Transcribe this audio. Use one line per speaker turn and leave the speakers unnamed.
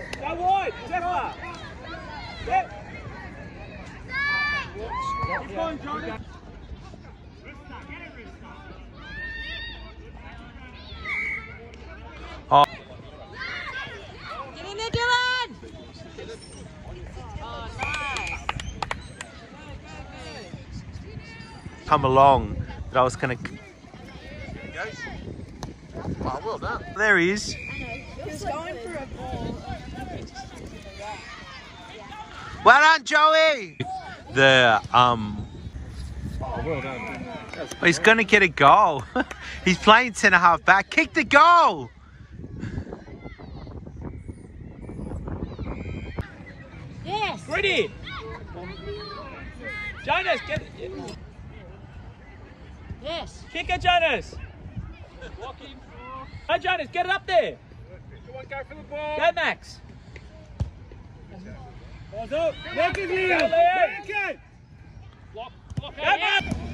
Go wide, Zephyr. Yep. Keep going, Jonas.
Oh.
Get in there, Dylan! Oh, nice.
Come along that I was going to...
Oh, well done.
There he is.
He's going for a ball.
Well done, Joey! The,
Oh, well done.
he's going to get a goal. He's playing centre-half back. Kick the goal!
Yes!
Ready. Jonas, get it.
Yes!
Kick it, Jonas. Walk him. Go, Jonas, get it up there.
Go for the ball.
Go, Max.
Ball's up. Make it, Liam.
Go, Liam.
Make it.
Go, Max.